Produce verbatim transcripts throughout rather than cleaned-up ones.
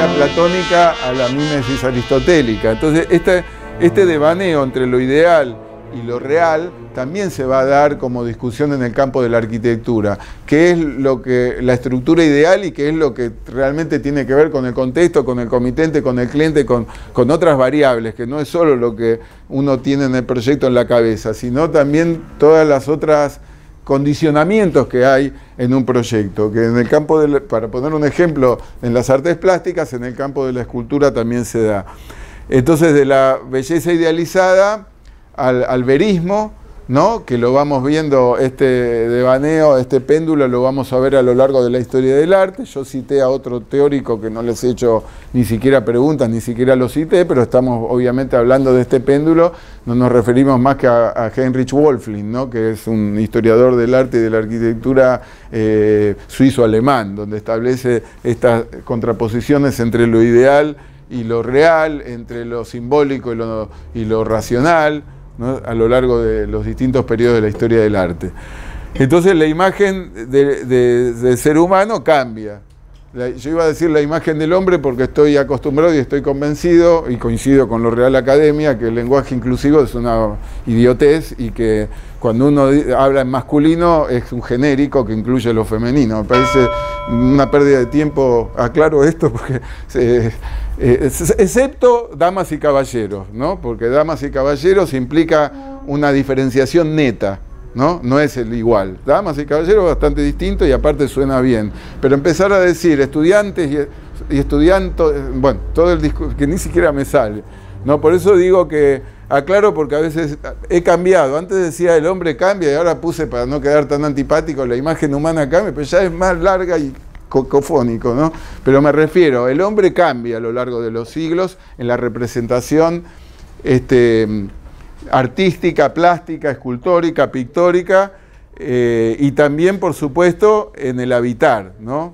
platónica a la mímesis aristotélica. Entonces, este, este devaneo entre lo ideal y lo real también se va a dar como discusión en el campo de la arquitectura. ¿Qué es lo que, la estructura ideal y qué es lo que realmente tiene que ver con el contexto, con el comitente, con el cliente, con, con otras variables, que no es solo lo que uno tiene en el proyecto en la cabeza, sino también todas las otras condicionamientos que hay en un proyecto, que en el campo, de, para poner un ejemplo, en las artes plásticas, en el campo de la escultura también se da. Entonces, de la belleza idealizada al, al verismo, ¿no? Que lo vamos viendo, este devaneo, este péndulo, lo vamos a ver a lo largo de la historia del arte. Yo cité a otro teórico que no les he hecho ni siquiera preguntas, ni siquiera lo cité, pero estamos obviamente hablando de este péndulo, no nos referimos más que a, a Heinrich Wölfflin, ¿no? Que es un historiador del arte y de la arquitectura eh, suizo-alemán, donde establece estas contraposiciones entre lo ideal y lo real, entre lo simbólico y lo, y lo racional, ¿no? A lo largo de los distintos periodos de la historia del arte. Entonces la imagen de, de, del ser humano cambia. La, yo iba a decir la imagen del hombre porque estoy acostumbrado y estoy convencido, y coincido con la Real Academia, que el lenguaje inclusivo es una idiotez y que cuando uno habla en masculino es un genérico que incluye lo femenino. Me parece una pérdida de tiempo, aclaro esto, porque eh, eh, excepto damas y caballeros, ¿no? Porque damas y caballeros implica una diferenciación neta, ¿no? No es el igual. Damas y caballeros es bastante distinto y aparte suena bien. Pero empezar a decir estudiantes y, y estudiantes, bueno, todo el discurso, que ni siquiera me sale, ¿no? Por eso digo que aclaro, porque a veces he cambiado. Antes decía el hombre cambia y ahora puse, para no quedar tan antipático, la imagen humana cambia, pero ya es más larga y cacofónico, ¿no? Pero me refiero, el hombre cambia a lo largo de los siglos en la representación este, artística, plástica, escultórica, pictórica, eh, y también, por supuesto, en el habitar, ¿no?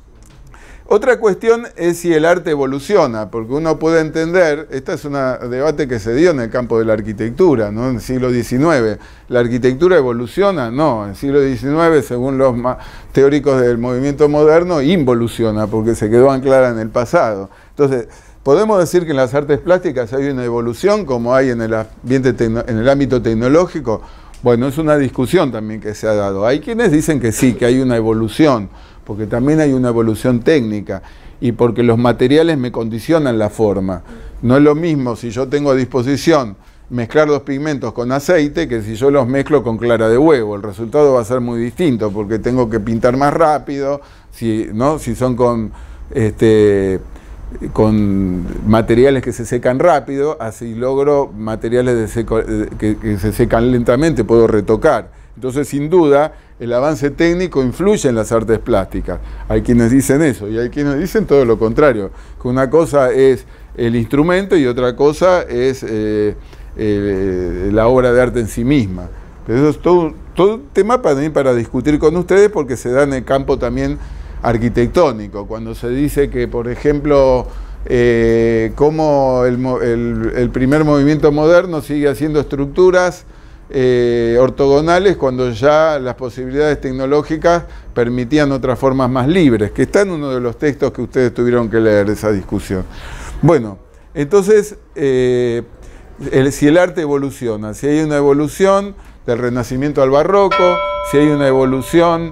Otra cuestión es si el arte evoluciona, porque uno puede entender, este es un debate que se dio en el campo de la arquitectura, ¿no? En el siglo diecinueve. ¿La arquitectura evoluciona? No, en el siglo diecinueve, según los teóricos del movimiento moderno, involuciona, porque se quedó anclada en el pasado. Entonces, ¿podemos decir que en las artes plásticas hay una evolución, como hay en el ambiente en el ámbito tecnológico? Bueno, es una discusión también que se ha dado. Hay quienes dicen que sí, que hay una evolución, porque también hay una evolución técnica y porque los materiales me condicionan la forma. No es lo mismo si yo tengo a disposición mezclar los pigmentos con aceite que si yo los mezclo con clara de huevo. El resultado va a ser muy distinto porque tengo que pintar más rápido, si, ¿no? Si son con, este, con materiales que se secan rápido, así logro materiales de seco, que, que se secan lentamente, puedo retocar. Entonces, sin duda, el avance técnico influye en las artes plásticas. Hay quienes dicen eso y hay quienes dicen todo lo contrario, que una cosa es el instrumento y otra cosa es eh, eh, la obra de arte en sí misma. Pero eso es todo, todo un tema para mí para discutir con ustedes, porque se da en el campo también arquitectónico. Cuando se dice que, por ejemplo, eh, cómo el, el, el primer movimiento moderno sigue haciendo estructuras Eh, ortogonales cuando ya las posibilidades tecnológicas permitían otras formas más libres, que está en uno de los textos que ustedes tuvieron que leer, esa discusión. Bueno, entonces, eh, el, si el arte evoluciona, si hay una evolución del Renacimiento al Barroco, si hay una evolución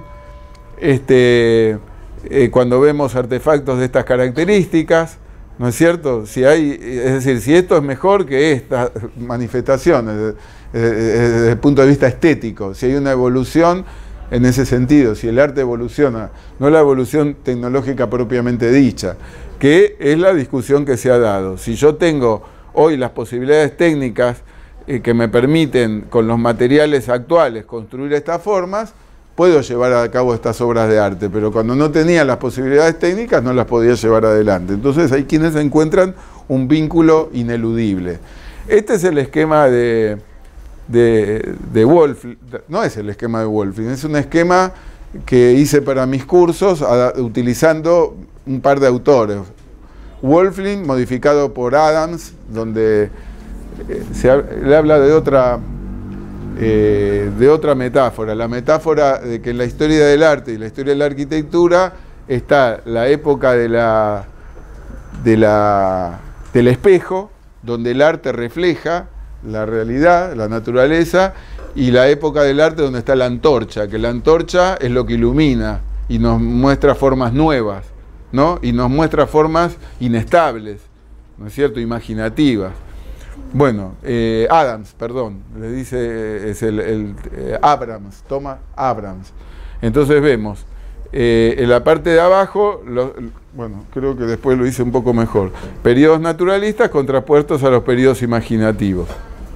este, eh, cuando vemos artefactos de estas características, ¿no es cierto? Si hay, es decir, si esto es mejor que estas manifestaciones, desde el punto de vista estético, si hay una evolución en ese sentido, si el arte evoluciona, no la evolución tecnológica propiamente dicha, que es la discusión que se ha dado. Si yo tengo hoy las posibilidades técnicas eh, que me permiten con los materiales actuales construir estas formas, puedo llevar a cabo estas obras de arte, pero cuando no tenía las posibilidades técnicas no las podía llevar adelante. Entonces hay quienes encuentran un vínculo ineludible. Este es el esquema de... de, de Wölfflin, no es el esquema de Wölfflin, es un esquema que hice para mis cursos a, utilizando un par de autores. Wölfflin, modificado por Adams, donde eh, se ha, le habla de otra, eh, de otra metáfora, la metáfora de que en la historia del arte y la historia de la arquitectura está la época de la, de la, del espejo, donde el arte refleja la realidad, la naturaleza, y la época del arte donde está la antorcha, que la antorcha es lo que ilumina y nos muestra formas nuevas, ¿no? Y nos muestra formas inestables, ¿no es cierto?, imaginativas. Bueno, eh, Adams, perdón, le dice, es el, el eh, Abrams, Thomas Abrams. Entonces vemos, eh, en la parte de abajo, lo, bueno, creo que después lo hice un poco mejor, periodos naturalistas contrapuestos a los periodos imaginativos.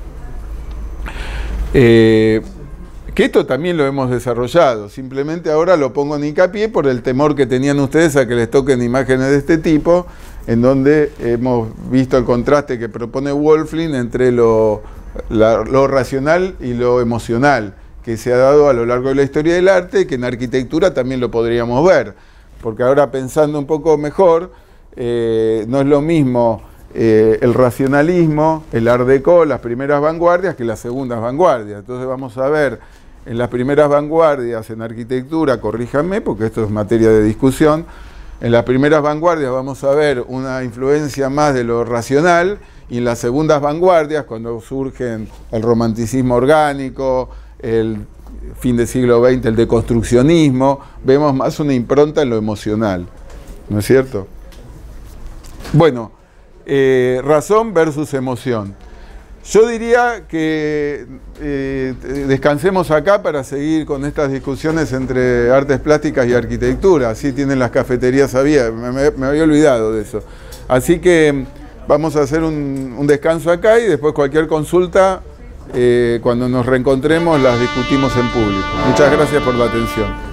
Eh, que esto también lo hemos desarrollado, simplemente ahora lo pongo en hincapié por el temor que tenían ustedes a que les toquen imágenes de este tipo, en donde hemos visto el contraste que propone Wölfflin entre lo, la, lo racional y lo emocional, que se ha dado a lo largo de la historia del arte, que en arquitectura también lo podríamos ver, porque ahora pensando un poco mejor, eh, no es lo mismo eh, el racionalismo, el Art Deco, las primeras vanguardias, que las segundas vanguardias. Entonces vamos a ver en las primeras vanguardias en arquitectura, corríjanme, porque esto es materia de discusión, en las primeras vanguardias vamos a ver una influencia más de lo racional, y en las segundas vanguardias, cuando surgen el romanticismo orgánico, el fin del siglo veinte, el deconstruccionismo, vemos más una impronta en lo emocional, ¿no es cierto? Bueno, eh, razón versus emoción. Yo diría que eh, descansemos acá para seguir con estas discusiones entre artes plásticas y arquitectura. Así tienen las cafeterías abiertas, me, me había olvidado de eso. Así que vamos a hacer un, un descanso acá y después cualquier consulta, eh, cuando nos reencontremos, las discutimos en público. Muchas gracias por la atención.